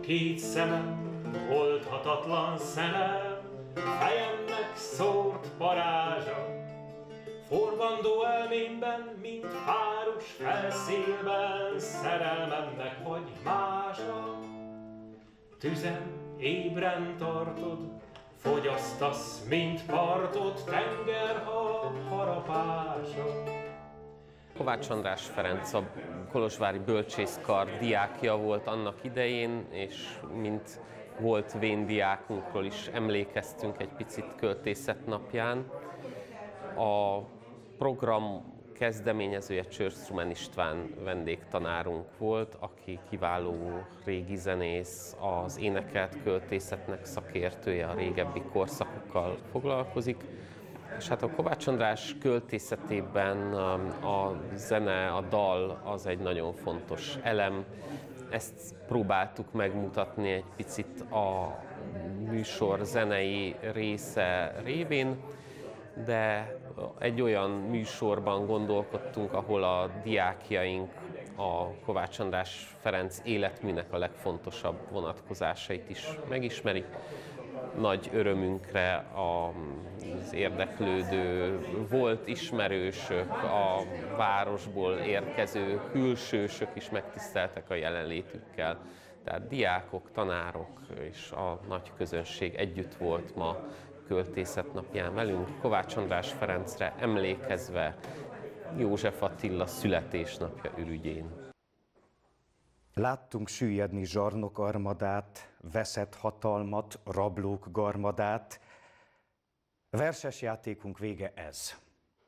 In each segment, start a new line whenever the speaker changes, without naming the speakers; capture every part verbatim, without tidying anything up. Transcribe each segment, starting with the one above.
két szemem, oldhatatlan szemem, fejemnek szórt parázsa. Forgandó elmémben, mint páros felszélben, szerelmemnek vagy mása. Tüzem ébren tartod, fogyasztasz, mint partot, tengerhal harapása.
Kovács András Ferenc a kolozsvári bölcsészkar diákja volt annak idején, és mint volt vén diákunkról is emlékeztünk egy picit költészet napján. A program kezdeményezője Csörszrumen István vendégtanárunk volt, aki kiváló régi zenész, az énekelt költészetnek szakértője, a régebbi korszakokkal foglalkozik. És hát a Kovács András költészetében a zene, a dal az egy nagyon fontos elem. Ezt próbáltuk megmutatni egy picit a műsor zenei része révén, de egy olyan műsorban gondolkodtunk, ahol a diákjaink a Kovács András Ferenc életműnek a legfontosabb vonatkozásait is megismerik. Nagy örömünkre az érdeklődő volt ismerősök, a városból érkező külsősök is megtiszteltek a jelenlétükkel. Tehát diákok, tanárok és a nagy közönség együtt volt ma költészet napján velünk, Kovács András Ferencre emlékezve József Attila születésnapja ürügyén.
Láttunk süllyedni zsarnok armadát, veszett hatalmat, rablók garmadát. Verses játékunk vége ez.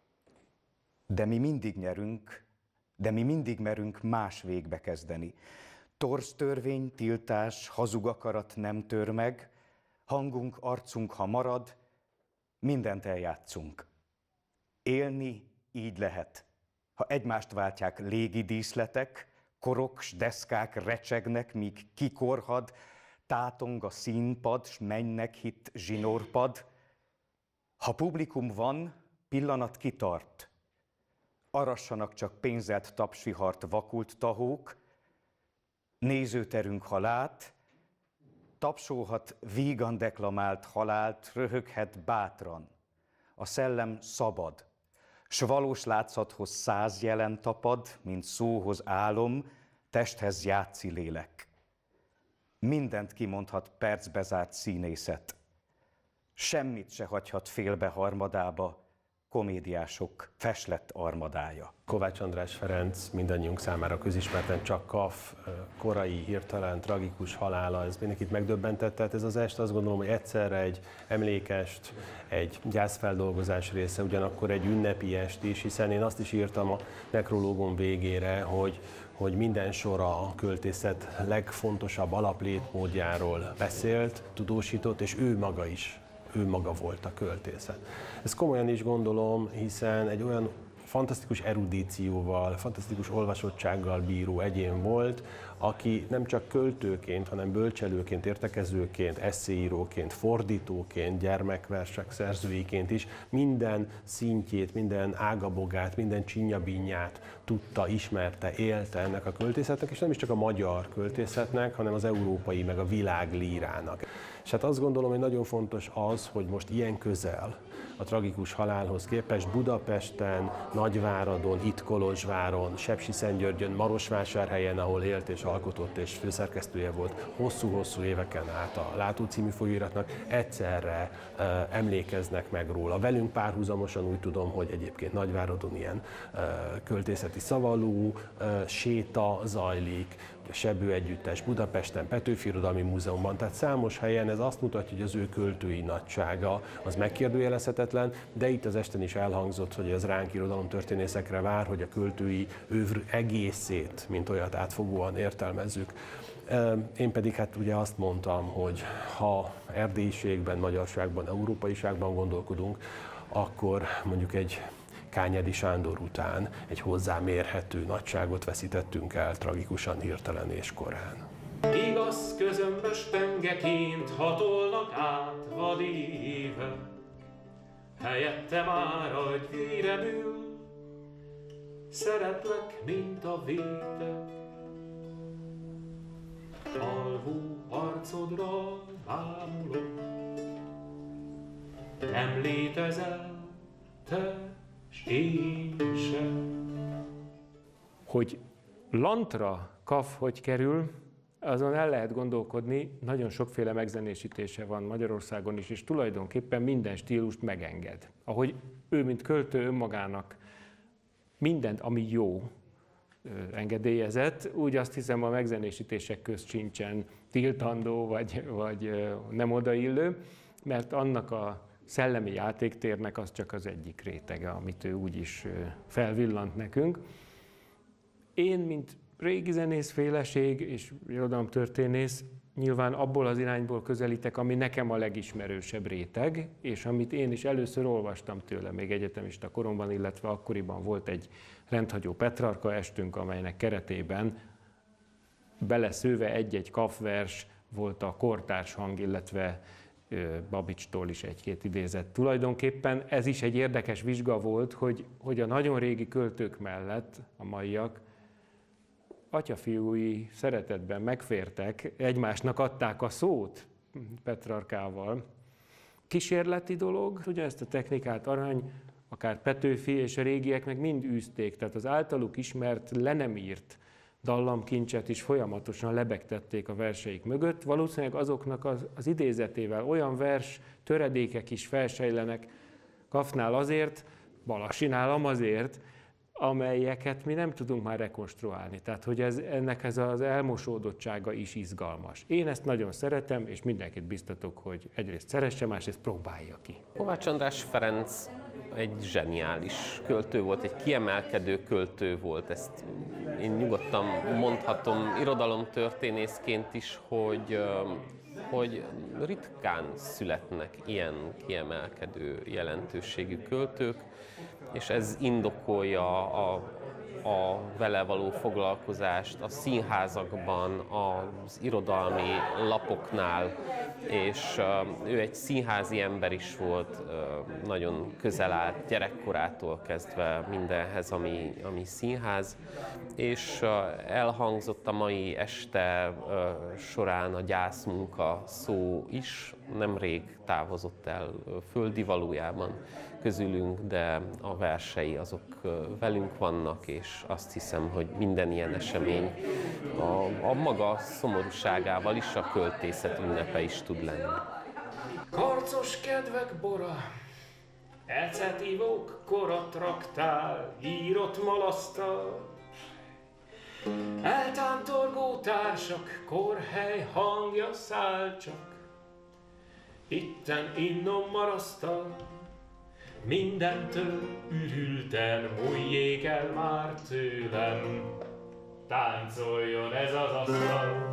De mi mindig nyerünk, de mi mindig merünk más végbe kezdeni. Torz törvény, tiltás, hazug akarat nem tör meg, hangunk, arcunk, ha marad, mindent eljátszunk. Élni így lehet, ha egymást váltják légi díszletek, korok s deszkák recsegnek, míg kikorhad, tátong a színpad, s mennek hitt zsinórpad. Ha publikum van, pillanat kitart, arassanak csak pénzelt tapsvihart vakult tahók, nézőterünk ha lát, tapsolhat vígan deklamált halált, röhöghet bátran. A szellem szabad, s valós látszathoz száz jelen tapad, mint szóhoz álom, testhez játszi lélek. Mindent kimondhat percbe zárt színészet. Semmit se hagyhat félbe harmadába, komédiások feslett armadája.
Kovács András Ferenc mindannyiunk számára közismerten csak kaf, korai, hirtelen, tragikus halála, ez mindenkit megdöbbentett, tehát ez az est azt gondolom, hogy egyszerre egy emlékest, egy gyászfeldolgozás része, ugyanakkor egy ünnepi est is, hiszen én azt is írtam a nekrológom végére, hogy hogy minden sora a költészet legfontosabb alaplétmódjáról beszélt, tudósított, és ő maga is, ő maga volt a költészet. Ezt komolyan is gondolom, hiszen egy olyan fantasztikus erudícióval, fantasztikus olvasottsággal bíró egyén volt, aki nem csak költőként, hanem bölcselőként, értekezőként, esszéíróként, fordítóként, gyermekversek szerzőiként is minden szintjét, minden ágabogát, minden csinyabínyát tudta, ismerte, élte ennek a költészetnek, és nem is csak a magyar költészetnek, hanem az európai, meg a világ lírának. És hát azt gondolom, hogy nagyon fontos az, hogy most ilyen közel a tragikus halálhoz képest Budapesten, Nagyváradon, itt Kolozsváron, Sepsiszentgyörgyön, Marosvásárhelyen, ahol élt és alkotott és főszerkesztője volt hosszú-hosszú éveken át a Látó című folyóiratnak, egyszerre uh, emlékeznek meg róla. Velünk párhuzamosan úgy tudom, hogy egyébként Nagyváradon ilyen uh, költészeti szavalú uh, séta zajlik, a Sebő Együttes Budapesten, Petőfi Irodalmi Múzeumban, tehát számos helyen ez azt mutatja, hogy az ő költői nagysága az megkérdőjelezhetetlen, de itt az esten is elhangzott, hogy ez ránk irodalomtörténészekre vár, hogy a költői övr egészét, mint olyat átfogóan értelmezzük. Én pedig hát ugye azt mondtam, hogy ha erdélyiségben, magyarságban, európaiságban gondolkodunk, akkor mondjuk egy Kányádi Sándor után egy hozzám-mérhető nagyságot veszítettünk el tragikusan, hirtelen és korán.
Igaz közömbös pengeként hatolnak át vadéve, helyette már a gyűremül, szeretlek, mint a véte. Alvó arcodra bámulok. Nem létezel, te s én sem.
Hogy lantra kaf hogy kerül, azon el lehet gondolkodni, nagyon sokféle megzenésítése van Magyarországon is, és tulajdonképpen minden stílust megenged. Ahogy ő, mint költő önmagának mindent, ami jó, engedélyezett, úgy azt hiszem a megzenésítések közt sincsen tiltandó, vagy, vagy nem odaillő, mert annak a szellemi játéktérnek az csak az egyik rétege, amit ő úgyis felvillant nekünk. Én, mint régi zenészféleség és irodalomtörténész, nyilván abból az irányból közelítek, ami nekem a legismerősebb réteg, és amit én is először olvastam tőle, még egyetemista koromban, illetve akkoriban volt egy rendhagyó Petrarka estünk, amelynek keretében beleszőve egy-egy kafvers volt a kortárs hang, illetve Babicstól is egy-két idézet. Tulajdonképpen ez is egy érdekes vizsga volt, hogy, hogy a nagyon régi költők mellett a maiak atyafiúi szeretetben megfértek, egymásnak adták a szót Petrarkával. Kísérleti dolog, ugye ezt a technikát Arany, akár Petőfi és a régiek meg mind űzték, tehát az általuk ismert, le nem írt dallamkincset is folyamatosan lebegtették a verseik mögött. Valószínűleg azoknak az, az idézetével olyan vers töredékek is felsejlenek Kafnál azért, Balasinál azért, amelyeket mi nem tudunk már rekonstruálni. Tehát, hogy ez, ennek ez az elmosódottsága is izgalmas. Én ezt nagyon szeretem, és mindenkit biztatok, hogy egyrészt szeresse, másrészt próbálja ki.
Kovács András Ferenc egy zseniális költő volt, egy kiemelkedő költő volt. Ezt én nyugodtan mondhatom irodalomtörténészként is, hogy, hogy ritkán születnek ilyen kiemelkedő jelentőségű költők, és ez indokolja a, a vele való foglalkozást a színházakban, az irodalmi lapoknál, és ő egy színházi ember is volt, nagyon közel állt gyerekkorától kezdve mindenhez, ami, ami színház, és elhangzott a mai este során a gyászmunka szó is, nemrég távozott el földi valójában közülünk, de a versei azok velünk vannak, és azt hiszem, hogy minden ilyen esemény a, a maga szomorúságával is a költészet ünnepe is tud lenni.
Karcos kedvek bora, ecetívók korat raktál, írott malasztal. Eltántorgó társak, korhely hangja száll csak, itten innom marasztal. Mindentől ürülten múljék el már tőlem, táncoljon ez az asztal.